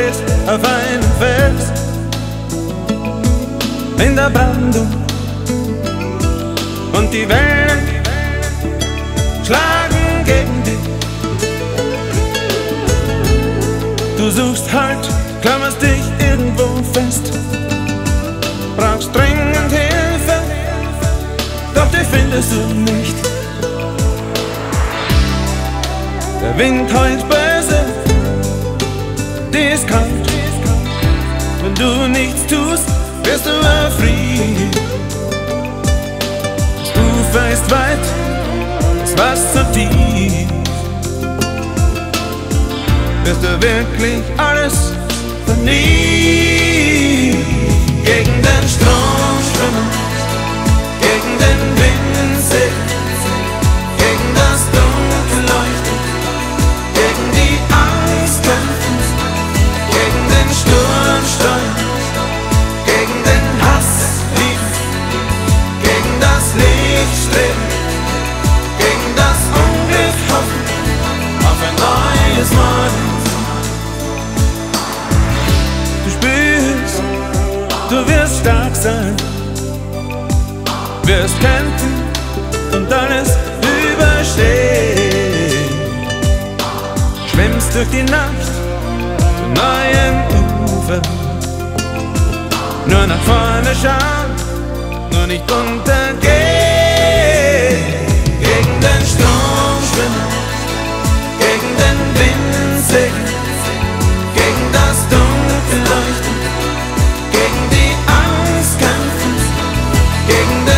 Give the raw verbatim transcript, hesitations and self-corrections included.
stehst auf einem Fels in der Brandung und die Wellen schlagen gegen dich. Du suchst Halt, klammerst dich irgendwo fest, brauchst dringend Hilfe, doch die findest du nicht. Der Wind heult böse, die ist kalt. Wenn du nichts tust, wirst du erfrieren. Das Ufer ist weit, das Wasser tief. Wirst du wirklich alles vernieten? Gegen den Strom schwimmen, gegen den Wind segeln, gegen das Dunkel leuchten, gegen die Angst kämpfen, gegen den Sturm steuern, gegen den Hass lieben, gegen das Licht streben, gegen das Unglück hoffen, auf ein neues Morgen. Du spürst, du wirst stark sein, wirst kämpfen und alles überstehen. Schwimmst durch die Nacht zu neuen Ufern, nur nach vorne schauen, nur nicht untergehen. Gegen den Strom schwimmen, gegen den Wind segeln, gegen das Dunkel leuchten, gegen die Angst kämpfen, gegen den